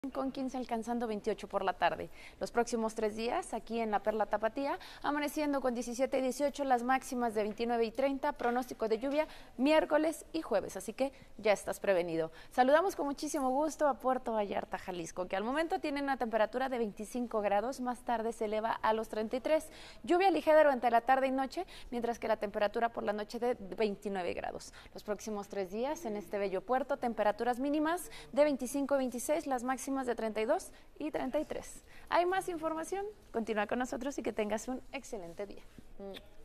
Con 15 alcanzando 28 por la tarde. Los próximos 3 días aquí en la Perla Tapatía, amaneciendo con 17 y 18, las máximas de 29 y 30, pronóstico de lluvia miércoles y jueves, así que ya estás prevenido. Saludamos con muchísimo gusto a Puerto Vallarta, Jalisco, que al momento tiene una temperatura de 25 grados, más tarde se eleva a los 33. Lluvia ligera durante la tarde y noche, mientras que la temperatura por la noche de 29 grados. Los próximos 3 días en este bello puerto, temperaturas mínimas de 25 y 26, las máximas de 32 y 33. Hay más información, continúa con nosotros y que tengas un excelente día.